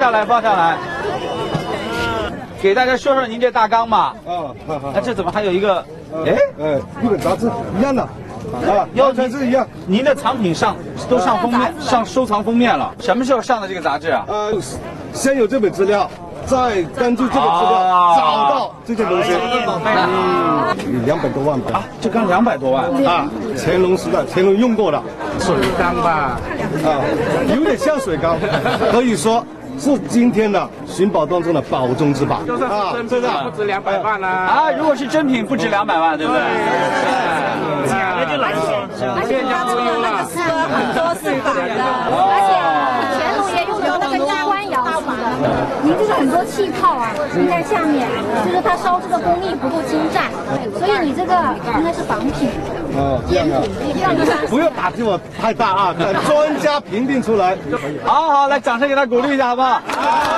下来，放下来。给大家说说您这大纲吧。 好。 那这怎么还有一个？ 一本杂志一样的。要全是一样。 您的藏品都上封面，上收藏封面了。什么时候上的这个杂志啊？ 先有这本资料。再根据这个资料找到这件东西，200多万吧。 这刚200多万啊！乾隆时代，乾隆用过的水缸吧？ 有点像水缸，可以说是今天的寻宝当中的宝中之宝啊！真的不值200万啦！ 如果是真品，不值200万，对不对？ 假的就来说，现在都有了， 很多是假的，而且乾隆爷用的那个是官窑出的，您这个很多气泡啊，您在下面，就是它烧制的工艺不够精湛，所以你这个应该是仿品。 这样啊，不用打击我太大啊，专家评定出来。 好，来掌声给他鼓励一下，好不好？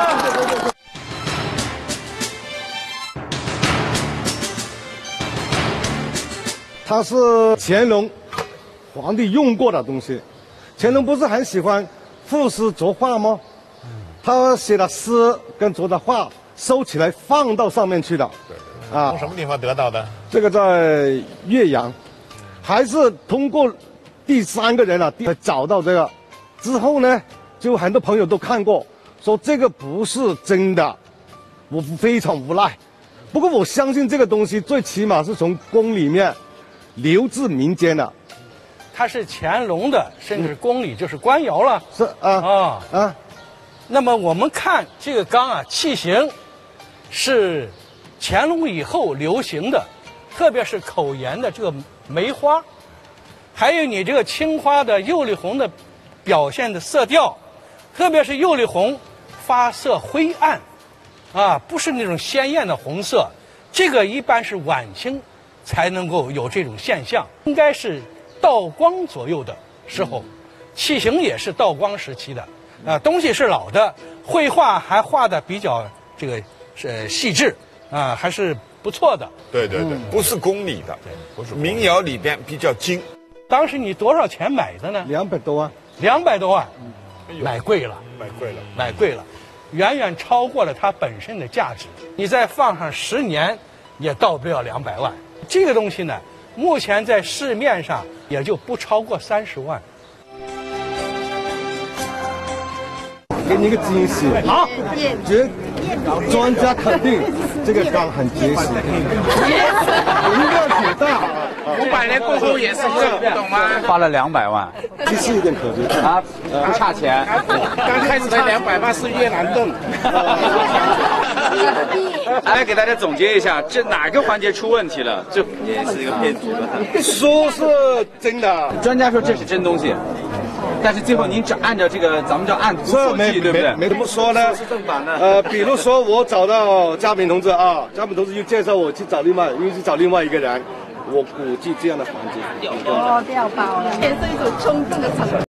它是乾隆皇帝用过的东西。乾隆不是很喜欢赋诗作画吗？他写的诗跟作的画收起来放到上面去的。 从什么地方得到的？ 这个在岳阳，还是通过第3个人找到这个。之后呢，就很多朋友都看过，说这个不是真的，我非常无奈。不过我相信这个东西最起码是从宫里面流至民间的。 它是乾隆的，甚至宫里就是官窑了。 是那么我们看这个缸啊，器型是乾隆以后流行的，特别是口沿的这个梅花，还有你这个青花的釉里红的表现的色调，特别是釉里红发色灰暗，不是那种鲜艳的红色，这个一般是晚清才能够有这种现象，应该是道光左右的时候，器型也是道光时期的。东西是老的，绘画还画的比较这个细致还是不错的。 对，不是宫里的，不是民窑里边比较精。 当时你多少钱买的呢 ？200多万。 200多万，买贵了， 买贵了， 远远超过了它本身的价值。你再放上10年，也到不了200万。这个东西呢，目前在市面上也就不超过30万。 给你一个惊喜， 好， 专家肯定这个缸很结实，容量挺大。 500年过后也是这样，不懂吗？ 花了200万， 机器有点可惜不差钱。 刚开始的200万是越南盾。 来给大家总结一下，这哪个环节出问题了？这也是一个骗局吧？ 说是真的， 专家说这是真东西，但是最后您只按照这个咱们叫按图索骥，对不对？ 没怎么说呢。 是正版的。 比如说我找到嘉宾同志嘉宾同志又介绍我去找另外一个人，我估计这样的环节掉包了，也是一种冲动的成分。